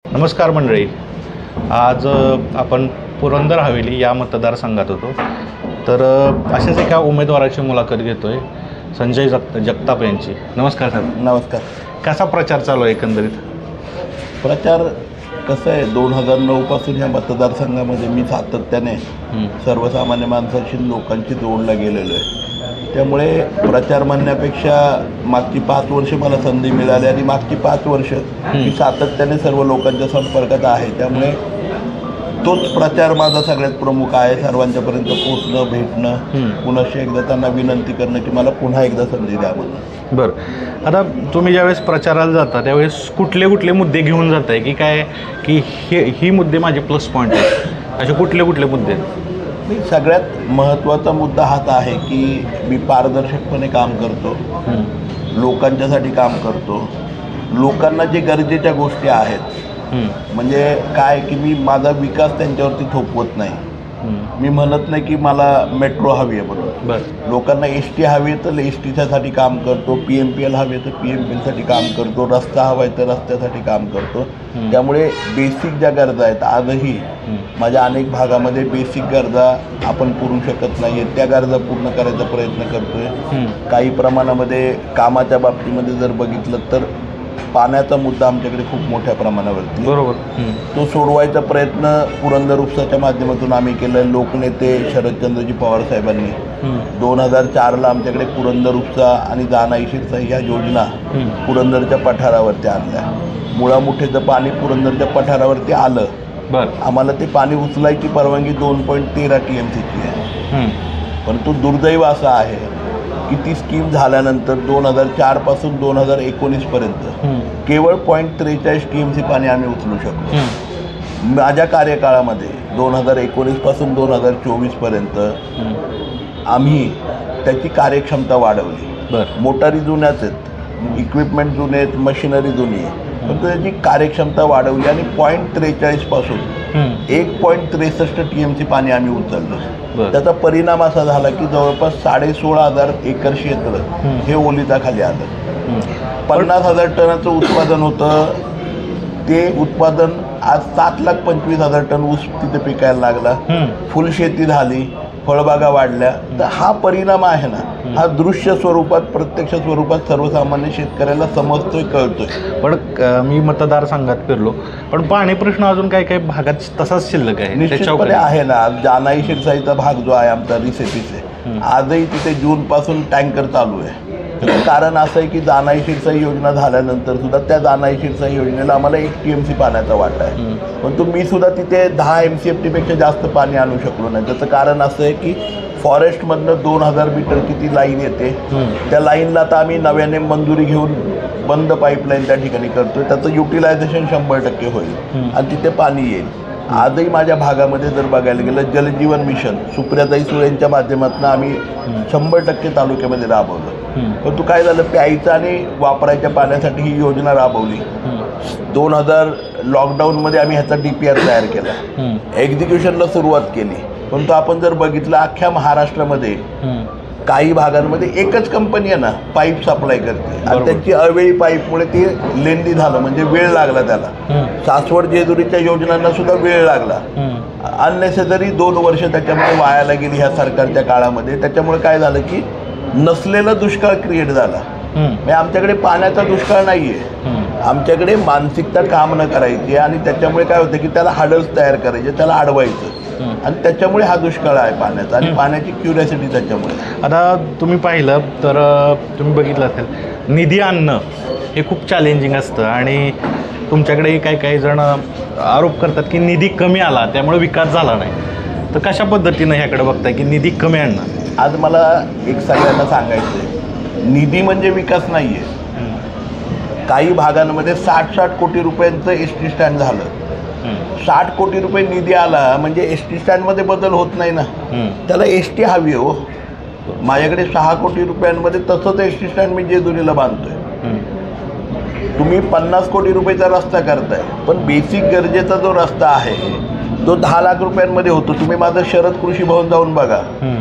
नमस्कार मंडळी. आज आपण पुरंदर हवेली या मतदारसंघात होतो. तर अशाच एका उमेदवाराची मुलाखत घेतोय, संजय जगताप यांची. नमस्कार सर. नमस्कार. कसा प्रचार चालू आहे एकंदरीत? प्रचार कसं आहे, 2009 पासून ह्या मतदारसंघामध्ये मी सातत्याने सर्वसामान्य माणसाशी लोकांची जोडला गेलेलो आहे. त्यामुळे प्रचार म्हणण्यापेक्षा मागची 5 वर्ष मला संधी मिळाली आणि मागची 5 वर्ष मी सातत्याने सर्व लोकांच्या संपर्कात आहे. त्यामुळे तोच प्रचार माझा सगळ्यात प्रमुख आहे. सर्वांच्यापर्यंत पोचणं, भेटणं, पुन्हा एकदा त्यांना विनंती करणं की मला पुन्हा एकदा संधी द्या म्हणून. बरं, आता तुम्ही ज्यावेळेस प्रचाराला जाता त्यावेळेस कुठले कुठले मुद्दे घेऊन जाताय की काय, की ही मुद्दे माझे प्लस पॉईंट आहेत, असे कुठले कुठले मुद्दे? सगळ्यात महत्त्वाचा मुद्दा हाच आहे की मी पारदर्शकपणे काम करतो, लोकांच्यासाठी काम करतो. लोकांना जे गरजेच्या गोष्टी आहेत, म्हणजे काय की मी माझा विकास त्यांच्यावरती थोपवत नाही. मी म्हणत नाही की मला मेट्रो हवी आहे म्हणून. लोकांना एस-टी हवी आहे तर एस-टीच्यासाठी काम करतो, PMPL हवी आहे तर PMPLसाठी काम करतो, रस्ता हवा आहे तर रस्त्यासाठी काम करतो. त्यामुळे बेसिक ज्या गरजा आहेत, आजही माझ्या अनेक भागामध्ये बेसिक गरजा आपण पुरू शकत नाही आहेत, त्या गरजा पूर्ण करायचा प्रयत्न करतो आहे. काही प्रमाणामध्ये कामाच्या बाबतीमध्ये जर बघितलं तर पाण्याचा मुद्दा आमच्याकडे खूप मोठ्या प्रमाणावरती, बरोबर, तो सोडवायचा प्रयत्न पुरंदर उपसाच्या माध्यमातून आम्ही केला. लोकनेते शरदचंद्रजी पवार साहेबांनी 2004ला आमच्याकडे पुरंदर उपसा आणि जानाई शिरसा ह्या योजना पुरंदरच्या पठारावरती आणल्या. मुळामुठेचं पाणी पुरंदरच्या पठारावरती आलं. आम्हाला ते पाणी उचलायची परवानगी 2.13 TMCची आहे. परंतु दुर्दैव असं आहे की ती स्कीम झाल्यानंतर 2004 पासून 2019 पर्यंत केवळ 0.43 TMC पाणी आम्ही उचलू शकतो. माझ्या कार्यकाळामध्ये 2019 पासून 2024 पर्यंत आम्ही त्याची कार्यक्षमता वाढवली. मोटारी जुन्याच आहेत, इक्विपमेंट जुने आहेत, मशिनरी जुनी आहे, पण त्याची कार्यक्षमता वाढवली आणि 0.43 पासून 1.63 TMC पाणी आम्ही उचललं. त्याचा परिणाम असा झाला की जवळपास 16,500 एकर क्षेत्र हे ओलिताखाली आलं. 50,000 टनाचं उत्पादन होतं, ते उत्पादन आज 7,25,000 टन ऊस तिथे पिकायला लागला. फुलशेती झाली, फळबागा वाढल्या. तर हा परिणाम आहे ना, हा दृश्य स्वरूपात, प्रत्यक्ष स्वरूपात सर्वसामान्य शेतकऱ्याला समजतोय, कळतोय. पण मी मतदारसंघात फिरलो, पण पाणी प्रश्न अजून काही काही भागात तसाच शिल्लक आहे. निश्चितपणे आहे ना. जानाई शिरसाईचा भाग जो आहे आमचा रिसेपीचे, आजही तिथे जूनपासून टँकर चालू आहे. त्याचं कारण असं आहे की जानाई शिरसाई योजना झाल्यानंतर सुद्धा त्या जानाई शिरसाई योजनेला आम्हाला 1 TMC पाण्याचा वाटा आहे. परंतु मी सुद्धा तिथे 10 MCFT जास्त पाणी आणू शकलो नाही. त्याचं कारण असं आहे की फॉरेस्टमधनं 2,000 मीटरची ती लाईन येते. त्या लाईनला आता आम्ही नव्याने मंजुरी घेऊन बंद पाईपलाईन त्या ठिकाणी करतोय. त्याचं युटिलायझेशन 100% होईल आणि तिथे पाणी येईल. आजही माझ्या भागामध्ये जर बघायला गेलं, जलजीवन मिशन सुप्रियाताई सुळे यांच्या माध्यमातून आम्ही 100% तालुक्यामध्ये राबवलं. परंतु काय झालं, प्यायचं आणि वापरायच्या पाण्यासाठी ही योजना राबवली. 2000 लॉकडाऊनमध्ये आम्ही ह्याचा DPR तयार केला, एक्झिक्युशनला सुरुवात केली. परंतु आपण जर बघितलं, अख्ख्या महाराष्ट्रामध्ये काही भागांमध्ये एकच कंपनी आहे ना पाईप सप्लाय करते आणि त्यांची अवेळी पाईपमुळे ते लेंदी झालं, म्हणजे वेळ लागला त्याला. सासवड जेजुरीच्या योजनांना सुद्धा वेळ लागला. अननेसेसरी 2 वर्ष त्याच्यामुळे वायाला गेली ह्या सरकारच्या काळामध्ये. त्याच्यामुळे काय झालं की नसलेला दुष्काळ क्रिएट झाला. म्हणजे आमच्याकडे पाण्याचा दुष्काळ नाही आहे, आमच्याकडे मानसिकता काम न करायची आणि त्याच्यामुळे काय होतं की त्याला हाडल्स तयार करायचे, त्याला अडवायचं आणि त्याच्यामुळे हा दुष्काळ आहे पाण्याचा आणि पाण्याची क्युरिओसिटी त्याच्यामुळे. आता तुम्ही पाहिलं तर तुम्ही बघितलं असेल, निधी आणणं हे खूप चॅलेंजिंग असतं आणि तुमच्याकडे काही जण आरोप करतात की निधी कमी आला त्यामुळे विकास झाला नाही. तर कशा पद्धतीनं ह्याकडे बघताय की निधी कमी आणणं? आज मला एक सगळ्यांना सांगायचं आहे, निधी म्हणजे विकास नाही आहे. काही भागांमध्ये 60 कोटी रुपयांचं एस-टी स्टँड झालं. 60 कोटी रुपये निधी आला म्हणजे एस-टी स्टँडमध्ये बदल होत नाही ना, त्याला एस-टी हवी हो. माझ्याकडे 6 कोटी रुपयांमध्ये तसंच एस-टी स्टँड मी जेजुरीला बांधतोय. तुम्ही 50 कोटी रुपयाचा रस्ता करताय, पण बेसिक गरजेचा जो रस्ता आहे तो 10 लाख रुपयांमध्ये होतो. तुम्ही माझं शरद कृषी भवन जाऊन बघा,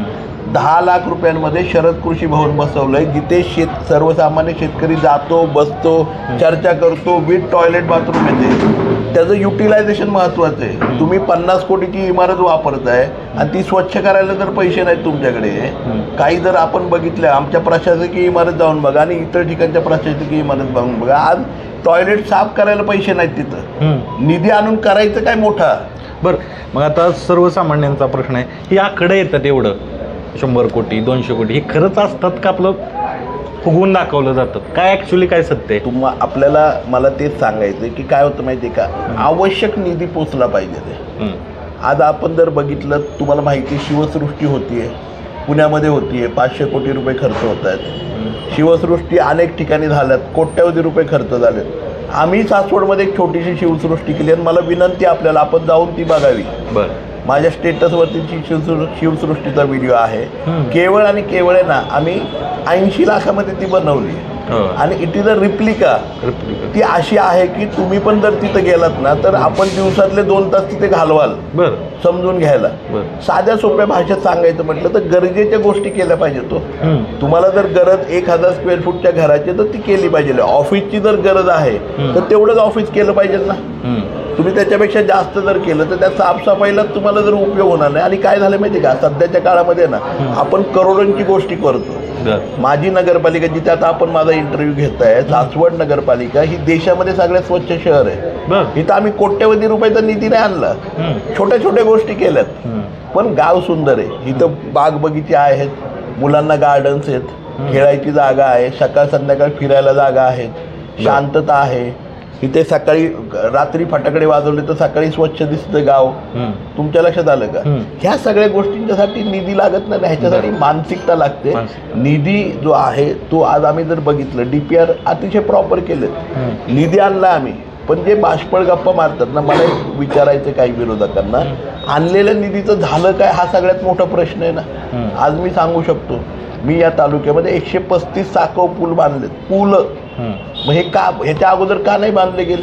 10 लाख रुपयांमध्ये शरद कृषी भवन बसवलंय, जिथे सर्वसामान्य शेतकरी जातो, बसतो, चर्चा करतो, विथ टॉयलेट बाथरूम येते. त्याचं युटिलायझेशन महत्त्वाचं आहे. तुम्ही 50 कोटीची इमारत वापरताय आणि ती स्वच्छ करायला जर पैसे नाहीत तुमच्याकडे. काही जर आपण बघितलं, आमच्या प्रशासकीय इमारत जाऊन बघा आणि इतर ठिकाणच्या प्रशासकीय इमारत जाऊन बघा, आज टॉयलेट साफ करायला पैसे नाहीत तिथं. निधी आणून करायचं काय मोठा. बरं, मग आता सर्वसामान्यांचा प्रश्न आहे, ही आकडे येतात एवढं 100 कोटी 200 कोटी, हे खरंच असतात का आपलं फुगवून दाखवलं जातं? काय ॲक्च्युली काय सत्य आहे? आपल्याला मला तेच सांगायचं की काय होतं माहिती आहे का, आवश्यक निधी पोचला पाहिजे ते. आज आपण जर बघितलं, तुम्हाला माहिती आहे शिवसृष्टी होतीये, पुण्यामध्ये होतीये, 500 कोटी रुपये खर्च होत आहेत. शिवसृष्टी अनेक ठिकाणी झाल्यात, कोट्यवधी रुपये खर्च झालेत. आम्ही सासवडमध्ये एक छोटीशी शिवसृष्टी केली आणि मला विनंती आपल्याला, आपण जाऊन ती बघावी. बरं, माझ्या स्टेटसवरती शिवसृष्टीचा व्हिडिओ आहे. केवळ आणि केवळ आहे ना, आम्ही 80 लाखामध्ये ती बनवली आणि इट इज अ रिप्लिका. ती अशी आहे की तुम्ही पण जर तिथं गेलात ना, तर आपण दिवसातले 2 तास तिथे घालवाल समजून घ्यायला. साध्या सोप्या भाषेत सांगायचं म्हटलं तर गरजेच्या गोष्टी केल्या पाहिजे. तुम्हाला जर गरज 1000 स्क्वेअर फूटच्या घराची तर ती केली पाहिजे. ऑफिसची जर गरज आहे तर तेवढंच ऑफिस केलं पाहिजे ना. तुम्ही त्याच्यापेक्षा जास्त जर केलं तर त्या साफसफाईला तुम्हाला जर उपयोग होणार नाही. आणि काय झालं माहिती आहे का, सध्याच्या काळामध्ये ना आपण करोडोंची गोष्टी करतो. माझी नगरपालिका, जिथे आता आपण माझा इंटरव्ह्यू घेताय, सासवड नगरपालिका ही देशामध्ये सगळ्यात स्वच्छ शहर आहे. इथं आम्ही कोट्यवधी रुपयाचा निधी नाही आणला, छोट्या छोट्या गोष्टी केल्यात, पण गाव सुंदर आहे. इथं बाग बगीचे आहेत, मुलांना गार्डन्स आहेत, खेळायची जागा आहे, सकाळ संध्याकाळ फिरायला जागा आहेत, शांतता आहे. इथे सकाळी रात्री फटाकडे वाजवले तर सकाळी स्वच्छ दिसतं गाव. तुमच्या लक्षात आलं का? ह्या सगळ्या गोष्टींच्यासाठी निधी लागत नाही, ह्याच्यासाठी मानसिकता लागते. निधी जो आहे तो आज आम्ही जर बघितलं, DPR अतिशय प्रॉपर केलं, निधी आणला आम्ही. पण जे बाष्पळ गप्पा मारतात ना, मला विचारायचं काही विरोधकांना, आणलेल्या निधीचं झालं काय हा सगळ्यात मोठा प्रश्न आहे ना. आज मी सांगू शकतो, मी या तालुक्यामध्ये 135 साकव पूल बांधलेत. पूल मग हे का, ह्याच्या अगोदर का नाही बांधले गेले?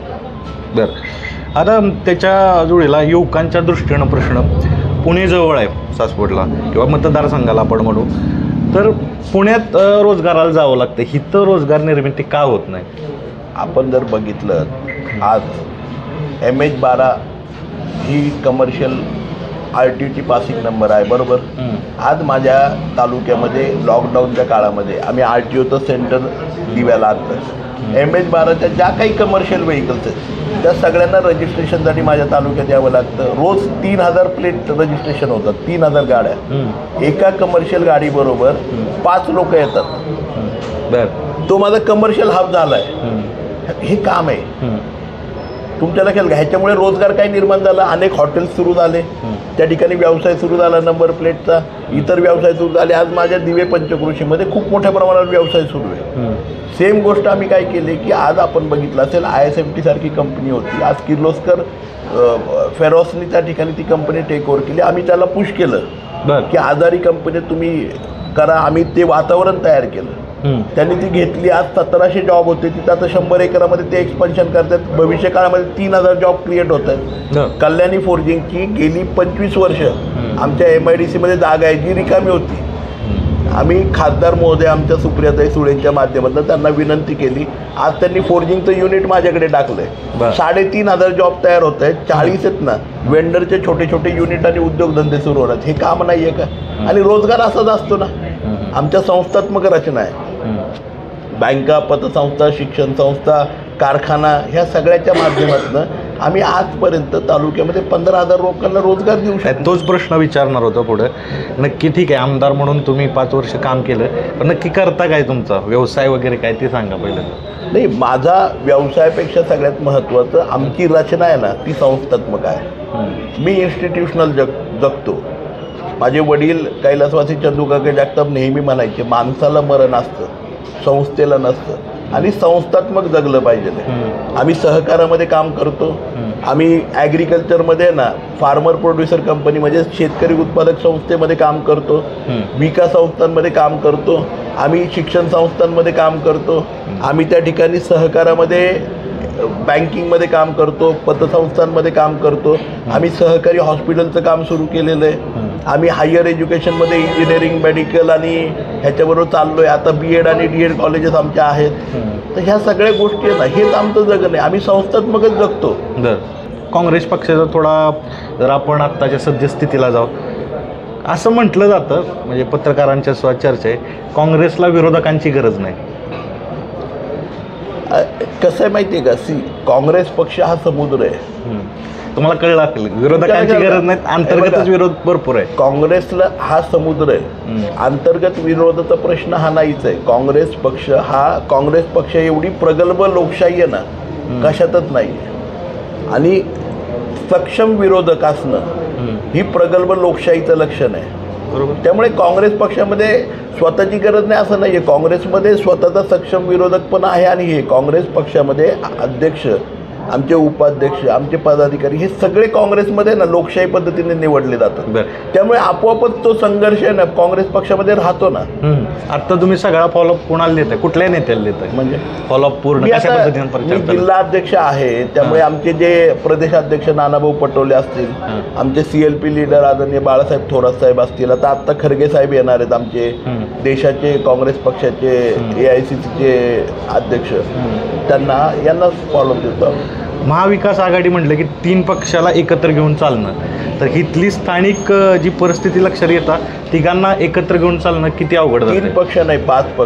बरं, आता त्याच्या जोडीला युवकांच्या दृष्टीनं प्रश्न, पुणे जवळ आहे सासवडला किंवा मतदारसंघाला आपण म्हणू, तर पुण्यात रोजगाराला जावं लागतं, इथं रोजगार निर्मिती का होत नाही? आपण जर बघितलं, आज MH12 ही कमर्शियल RTOची पासिंग नंबर आहे, बरोबर. आज माझ्या तालुक्यामध्ये लॉकडाऊनच्या काळामध्ये आम्ही RTOचं सेंटर दिव्याला आणलं. MH12च्या ज्या काही कमर्शियल व्हेकल्स आहेत त्या सगळ्यांना रजिस्ट्रेशनसाठी माझ्या तालुक्यात यावं लागतं. रोज 3000 प्लेट रजिस्ट्रेशन होतात, 3000 गाड्या. एका कमर्शियल गाडीबरोबर 5 लोक येतात. तो माझा कमर्शियल हब झाला आहे. हे काम आहे तुमच्या लक्षात घ्या. ह्याच्यामुळे रोजगार काय निर्माण झाला, अनेक हॉटेल्स सुरू झाले, त्या ठिकाणी व्यवसाय सुरू झाला, नंबर प्लेटचा, इतर व्यवसाय सुरू झाले. आज माझ्या दिवे पंचक्रोशीमध्ये खूप मोठ्या प्रमाणात व्यवसाय सुरू आहे. सेम गोष्ट आम्ही काय केली की आज आपण बघितलं असेल, ISMT सारखी कंपनी होती, आज किर्लोस्कर फेरॉसनी त्या ठिकाणी ती कंपनी टेक ओव्हर केली. आम्ही त्याला पुश केलं की आजारी कंपनी तुम्ही करा, आम्ही ते वातावरण तयार केलं. त्यांनी ती घेतली. आज 1700 जॉब होते तिथं, आता 100 एकरामध्ये ते एक्सपान्शन करतात. भविष्य काळामध्ये 3000 जॉब क्रिएट होत आहेत. कल्याणी फोर्जिंगची गेली 25 वर्ष आमच्या MIDCमध्ये जागा आहे जी रिकामी होती. आम्ही खासदार महोदय आमच्या सुप्रियाताई सुळेंच्या माध्यमातून त्यांना विनंती केली. आज त्यांनी फोर्जिंगचं युनिट माझ्याकडे टाकलंय. 3500 जॉब तयार होत आहेत. 40 आहेत ना वेंडरचे छोटे छोटे युनिट आणि उद्योगधंदे सुरू होतात. हे काम नाही आहे का? आणि रोजगार असाच असतो ना. आमच्या संस्थात्मक रचना आहे, बँका, पतसंस्था, शिक्षण संस्था, कारखाना, ह्या सगळ्याच्या माध्यमातून आम्ही आजपर्यंत तालुक्यामध्ये 15,000 लोकांना रोजगार देऊ शकतो. तोच प्रश्न विचारणार होतो पुढे. नक्की ठीक आहे, आमदार म्हणून तुम्ही 5 वर्ष काम केलं, पण नक्की करता काय, तुमचा व्यवसाय वगैरे काय ते सांगा पहिलं. नाही, माझा व्यवसायापेक्षा सगळ्यात महत्त्वाचं आमची रचना आहे ना ती संस्थात्मक आहे. मी इन्स्टिट्यूशनल जगतो. माझे वडील कैलासवासी चंदूकाका जगताप नेहमी म्हणायचे, माणसाला मरण असतं, संस्थेला नसतं, आणि संस्थात्मक जगलं पाहिजे. आम्ही सहकारामध्ये काम करतो. आम्ही ॲग्रिकल्चरमध्ये ना फार्मर प्रोड्युसर कंपनी म्हणजे शेतकरी उत्पादक संस्थेमध्ये काम करतो, विकास संस्थांमध्ये काम करतो, आम्ही शिक्षण संस्थांमध्ये काम करतो. आम्ही त्या ठिकाणी सहकारामध्ये बँकिंगमध्ये काम करतो, पतसंस्थांमध्ये काम करतो, आम्ही सहकारी हॉस्पिटलचं काम सुरू केलेलं आहे, आम्ही हायर एज्युकेशनमध्ये इंजिनिअरिंग, मेडिकल आणि ह्याच्याबरोबर चाललो आहे. आता BEd आणि DEd कॉलेजेस आमच्या आहेत. तर ह्या सगळ्या गोष्टी आहेत ना, हेच आमचं जगणं आहे. आम्ही संस्थात्मकच जगतो. काँग्रेस पक्षाचा थोडा जर आपण आत्ताच्या सद्यस्थितीला जाऊ, असं म्हटलं जातं, म्हणजे पत्रकारांच्या सुद्धा चर्चा आहे, काँग्रेसला विरोधकांची गरज नाही. कसं आहे माहिती आहे का, काँग्रेस पक्ष हा समुद्र आहे. तुम्हाला कळलं असेल, विरोधकांची गरज नाही, अंतर्गतच विरोध भरपूर आहे. काँग्रेसला हा समुद्र आहे, अंतर्गत विरोधाचा प्रश्न हा नाहीच आहे. काँग्रेस पक्ष एवढी प्रगल्भ लोकशाही आहे ना, कशातच नाही. आणि सक्षम विरोधक असणं ही प्रगल्भ लोकशाहीचं लक्षण आहे. बरोबर. त्यामुळे काँग्रेस पक्षामध्ये स्वतःची गरज नाही असं नाही आहे. काँग्रेसमध्ये स्वतःचा सक्षम विरोधक पण आहे. आणि हे काँग्रेस पक्षामध्ये अध्यक्ष, आमचे उपाध्यक्ष, आमचे पदाधिकारी हे सगळे काँग्रेसमध्ये ना लोकशाही पद्धतीने निवडले जातात. त्यामुळे आपोआपच तो संघर्ष आहे ना काँग्रेस पक्षामध्ये राहतो ना. आता तुम्ही सगळा फॉलोअप कोणाला देताय, कुठल्या नेत्याला देताय? म्हणजे फॉलोअप पूर्ण मी जिल्हा अध्यक्ष आहे, त्यामुळे आमचे जे प्रदेशाध्यक्ष नानाभाऊ पटोले असतील, आमचे CLP लीडर आदरणीय बाळासाहेब थोरात साहेब असतील, आता खरगे साहेब येणार आहेत, आमचे देशाचे काँग्रेस पक्षाचे AICCचे अध्यक्ष, यांना फॉलोअप देतो. महाविकास आघाडी म्हटलं की 3 पक्षाला एकत्र घेऊन चालणं, तर इथली स्थानिक जी परिस्थिती लक्षात येतात, तिघांना एकत्र घेऊन चालणं किती अवघड जातं. 3 पक्ष नाही,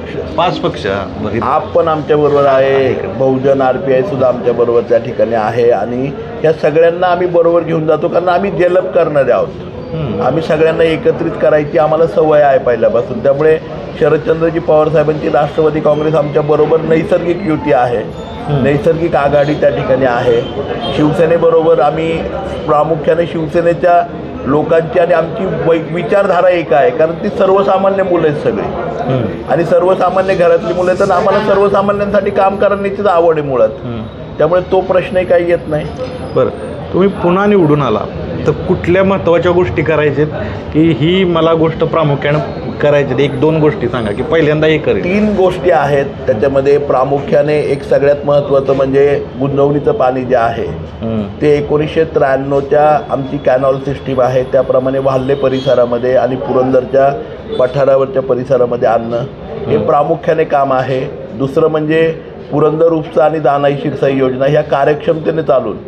5 पक्ष. आप पण आमच्या बरोबर आहे, बहुजन RPI सुद्धा आमच्या बरोबर त्या ठिकाणी आहे. आणि या सगळ्यांना आम्ही बरोबर घेऊन जातो, कारण आम्ही डेव्हलप करणारे आहोत. आम्ही सगळ्यांना एकत्रित करायची आम्हाला सवय आहे पहिल्यापासून. त्यामुळे शरदचंद्रजी पवार साहेबांची राष्ट्रवादी काँग्रेस आमच्या बरोबर नैसर्गिक युती आहे, नैसर्गिक आघाडी त्या ठिकाणी आहे. शिवसेनेबरोबर आम्ही प्रामुख्याने शिवसेनेच्या लोकांची आणि आमची विचारधारा एक आहे, कारण ती सर्वसामान्य मुलं आहेत सगळी, आणि सर्वसामान्य घरातली मुलं आहेत. तर आम्हाला सर्वसामान्यांसाठी काम करण्याचीच आवड आहे मुळात. त्यामुळे तो प्रश्नही काही येत नाही. बरं, तुम्ही पुन्हा निवडून आला तर कुठल्या महत्त्वाच्या गोष्टी करायच्यात की ही मला गोष्ट प्रामुख्याने करायची, 1-2 गोष्टी सांगा की पहिल्यांदा हे करेल. 3 गोष्टी आहेत त्याच्यामध्ये. प्रामुख्याने एक सगळ्यात महत्त्वाचं म्हणजे गुंजवणीचं पाणी जे आहे ते 1993च्या आमची कॅनॉल सिस्टीम आहे त्याप्रमाणे वाल्हे परिसरामध्ये आणि पुरंदरच्या पठारावरच्या परिसरामध्ये आणणं हे प्रामुख्याने काम आहे. दुसरं म्हणजे पुरंदर उपसा आणि दानाई शिरसाई योजना ह्या कार्यक्षमतेने चालून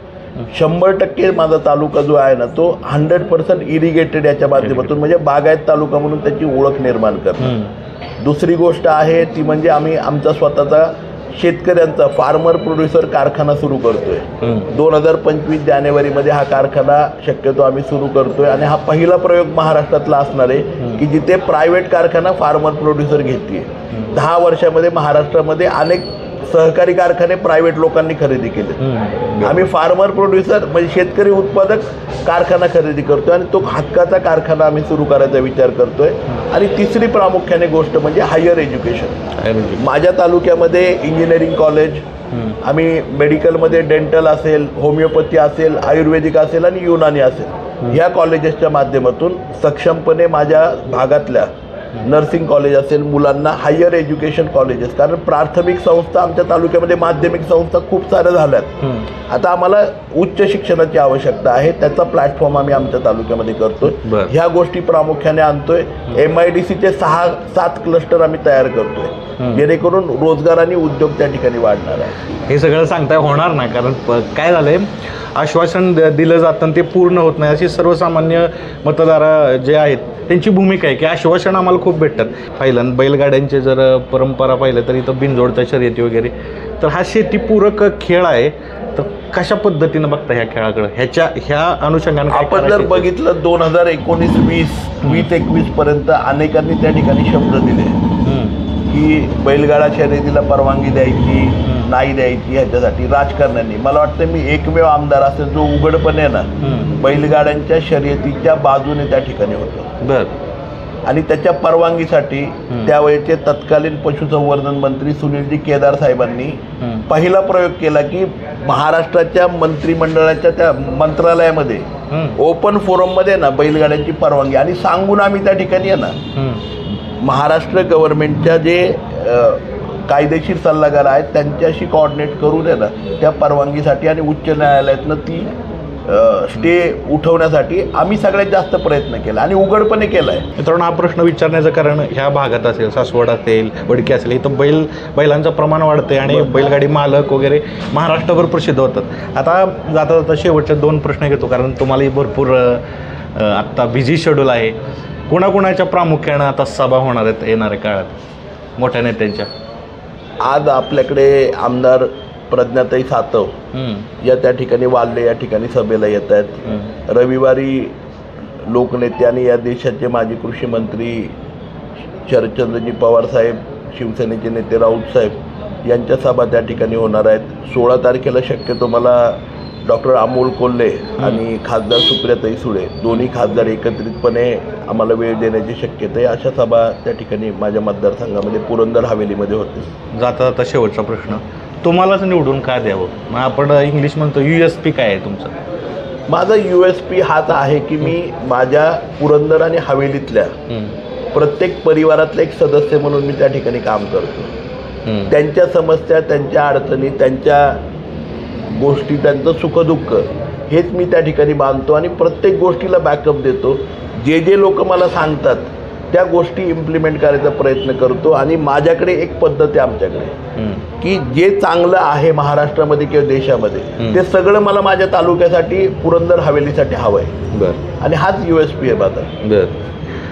100% माझा तालुका जो आहे ना तो 100% इरिगेटेड याच्या माध्यमातून म्हणजे बागायत तालुका म्हणून त्याची ओळख निर्माण करणं. दुसरी गोष्ट आहे ती म्हणजे आम्ही आमचा स्वतःचा शेतकऱ्यांचा फार्मर प्रोड्युसर कारखाना सुरू करतोय. 2025 जानेवारीमध्ये हा कारखाना शक्यतो आम्ही सुरू करतोय आणि हा पहिला प्रयोग महाराष्ट्रातला असणार आहे की जिथे प्रायव्हेट कारखाना फार्मर प्रोड्युसर घेते. 10 वर्षामध्ये महाराष्ट्रामध्ये अनेक सहकारी कारखाने प्रायव्हेट लोकांनी खरेदी केले. आम्ही फार्मर प्रोड्युसर म्हणजे शेतकरी उत्पादक कारखाना खरेदी करतोय आणि तो हक्काचा कारखाना आम्ही सुरू करायचा विचार करतोय. आणि तिसरी प्रामुख्याने गोष्ट म्हणजे हायर एज्युकेशन. माझ्या तालुक्यामध्ये इंजिनिअरिंग कॉलेज, आम्ही मेडिकलमध्ये डेंटल असेल, होमिओपॅथी असेल, आयुर्वेदिक असेल आणि युनानी असेल ह्या कॉलेजेसच्या माध्यमातून सक्षमपणे माझ्या भागातल्या नर्सिंग कॉलेज असेल मुलांना हायर एज्युकेशन कॉलेजेस, कारण प्राथमिक संस्था आमच्या तालुक्यामध्ये माध्यमिक संस्था खूप साऱ्या झाल्यात. आता आम्हाला उच्च शिक्षणाची आवश्यकता आहे, त्याचा प्लॅटफॉर्म आम्ही आमच्या तालुक्यामध्ये करतोय. ह्या गोष्टी प्रामुख्याने आणतोय. MIDCचे 6-7 क्लस्टर आम्ही तयार करतोय जेणेकरून रोजगार आणि उद्योग त्या ठिकाणी वाढणार आहे. हे सगळं सांगताय होणार नाही, कारण काय झालंय आश्वासन दिलं जातं ते पूर्ण होत नाही. अशी सर्वसामान्य मतदार जे आहेत त्यांची भूमिका आहे की आश्वासन आम्हाला खूप भेटतात. पहिल्यांदा बैलगाड्यांचे जर परंपरा पाहिलं तर इथं बिनजोडच्या शर्यती वगैरे, तर हा शेतीपूरक खेळ आहे. तर कशा पद्धतीनं बघता ह्या खेळाकडे, ह्या अनुषंगाने आपण जर बघितलं 2019-20 पर्यंत अनेकांनी त्या ठिकाणी शब्द दिले की बैलगाडा शर्यतीला परवानगी द्यायची नाही द्यायची ह्याच्यासाठी राजकारण्यांनी. मला वाटतं मी एकमेव आमदार असेल जो उघडपणे ना बैलगाड्यांच्या शर्यतीच्या बाजूने त्या ठिकाणी होतो. आणि त्याच्या परवानगीसाठी त्यावेळेचे तत्कालीन पशुसंवर्धन मंत्री सुनीलजी केदार साहेबांनी पहिला प्रयोग केला की महाराष्ट्राच्या मंत्रिमंडळाच्या त्या मंत्रालयामध्ये ओपन फोरममध्ये ना बैलगाड्यांची परवानगी, आणि सांगून आम्ही त्या ठिकाणी आहे ना महाराष्ट्र गव्हर्नमेंटच्या जे कायदेशीर सल्लागार आहेत त्यांच्याशी कोऑर्डिनेट करून आहे ना त्या परवानगीसाठी आणि उच्च न्यायालयातनं ती स्टे उठवण्यासाठी आम्ही सगळ्यात जास्त प्रयत्न केला आणि उघडपणे केला आहे. मित्रांनो, हा प्रश्न विचारण्याचं कारण ह्या भागात असेल, सासवड असेल, वडकी असेल, इथं बैलांचं प्रमाण वाढते आणि बैलगाडी मालक वगैरे महाराष्ट्रभर प्रसिद्ध होतात. आता जाता जाता शेवटचे 2 प्रश्न घेतो, कारण तुम्हालाही भरपूर आत्ता बिझी शेड्यूल आहे. कुणाकुणाच्या प्रामुख्यानं आता सभा होणार आहेत येणाऱ्या काळात मोठ्या नेत्यांच्या? आज आपल्याकडे आमदार प्रज्ञाताई सातव या त्या ठिकाणी वाल्ले या ठिकाणी सभेला येत आहेत. रविवारी लोकनेते आणि या देशाचे माजी कृषी मंत्री शरदचंद्रजी पवार साहेब, शिवसेनेचे नेते राऊत साहेब यांच्या सभा त्या ठिकाणी होणार आहेत. 16 तारखेला शक्यतो मला डॉक्टर अमोल कोल्हे आणि खासदार सुप्रियाताई सुळे दोन्ही खासदार एकत्रितपणे आम्हाला वेळ देण्याची शक्यता आहे. अशा सभा त्या ठिकाणी माझ्या मतदारसंघामध्ये पुरंदर हवेलीमध्ये होते. जाता जाता शेवटचा प्रश्न, तुम्हालाच निवडून का द्यावं? मग आपण इंग्लिश म्हणतो USP काय आहे तुमचं? माझा USP हाच आहे की मी माझ्या पुरंदर आणि हवेलीतल्या प्रत्येक परिवारातला एक सदस्य म्हणून मी त्या ठिकाणी काम करतो. त्यांच्या समस्या, त्यांच्या अडचणी, त्यांच्या गोष्टी, त्यांचं सुखदुःख हेच मी त्या ठिकाणी बांधतो आणि प्रत्येक गोष्टीला बॅकअप देतो. जे जे लोक मला सांगतात त्या गोष्टी इम्प्लिमेंट करायचा प्रयत्न करतो. आणि माझ्याकडे एक पद्धत आहे आमच्याकडे की जे चांगलं आहे महाराष्ट्रामध्ये किंवा देशामध्ये ते सगळं मला माझ्या तालुक्यासाठी, पुरंदर हवेलीसाठी हवं आहे. बरं. आणि हाच USP आहे माझा. बरं.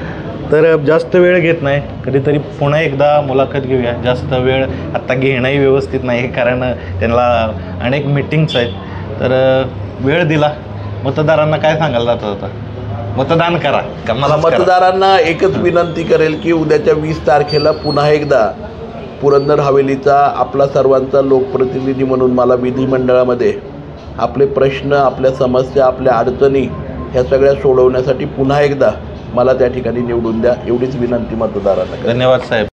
तर जास्त वेळ घेत नाही, कधीतरी पुन्हा एकदा मुलाखत घेऊया. जास्त वेळ आत्ता घेणंही व्यवस्थित नाही, कारण त्यांना अनेक मीटिंग्स आहेत. तर वेळ दिला. मतदारांना काय सांगायला जातं आता? मतदान करा का? मला मतदारांना एकच विनंती करेल की उद्याच्या 20 तारखेला पुन्हा एकदा पुरंदर हवेलीचा आपला सर्वांचा लोकप्रतिनिधी म्हणून मला विधिमंडळामध्ये आपले प्रश्न, आपल्या समस्या, आपल्या अडचणी ह्या सगळ्या सोडवण्यासाठी पुन्हा एकदा मला त्या ठिकाणी निवडून द्या, एवढीच विनंती मतदारांना. धन्यवाद साहेब.